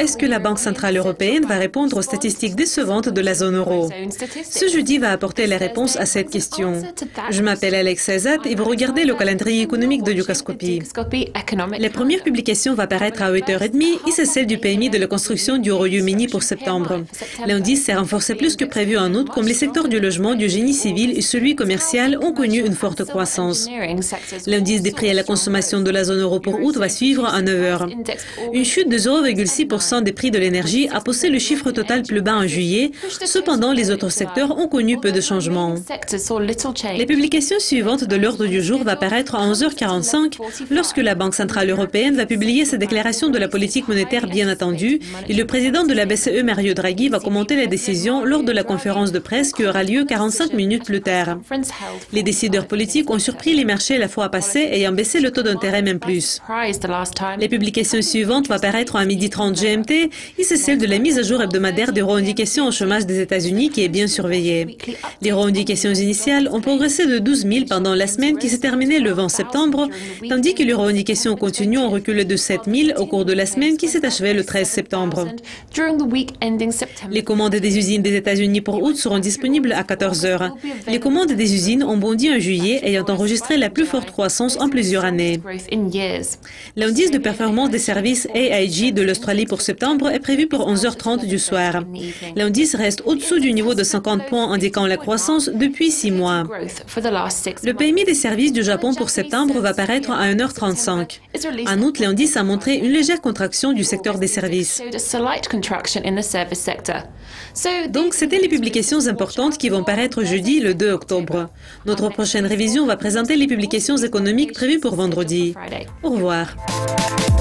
est-ce que la Banque centrale européenne va répondre aux statistiques décevantes de la zone euro? Ce jeudi va apporter les réponses à cette question. Je m'appelle Alex Azat et vous regardez le calendrier économique de Dukascopy. La première publication va paraître à 8h30 et c'est celle du PMI de la construction du Royaume-Uni pour septembre. L'indice s'est renforcé plus que prévu en août, comme les secteurs du logement, du génie civil et celui commercial ont connu une forte croissance. L'indice des prix à la consommation de la zone euro pour août va suivre à 9h. Une chute de 0,6% des prix de l'énergie a poussé le chiffre total plus bas en juillet. Cependant, les autres secteurs ont connu peu de changements. La publication suivante de l'ordre du jour va paraître à 11h45 lorsque la Banque centrale européenne va publier sa déclaration de la politique monétaire bien attendue et le président de la BCE, Mario Draghi, va commenter la décision lors de la conférence de presse qui aura lieu 45 minutes plus tard. Les décideurs politiques ont surpris les marchés la fois passée ayant baissé le taux d'intérêt même plus. La publication suivante va paraître à 12h30 GMT et c'est celle de la mise à jour hebdomadaire des revendications au chômage des États-Unis qui est bien surveillée. Les revendications initiales ont progressé de 12 000 pendant la semaine qui s'est terminée le 20 septembre, tandis que les revendications continues ont reculé de 7 000 au cours de la semaine qui s'est achevée le 13 septembre. Les commandes des usines des États-Unis pour août seront disponibles à 14h. Les commandes des usines ont bondi en juillet, ayant enregistré la plus forte croissance en plusieurs années. L'indice de performance des services AIG de l'Australie pour septembre est prévu pour 11h30 du soir. L'indice reste au-dessous du niveau de 50 points indiquant la croissance depuis 6 mois. Le PMI des services du Japon pour septembre va paraître à 1h35. En août, l'indice a montré une légère contraction du secteur des services. Donc, c'était les publications importantes qui vont paraître jeudi, le 2 octobre. Notre prochaine révision va présenter les publications économiques prévues pour vendredi. Au revoir.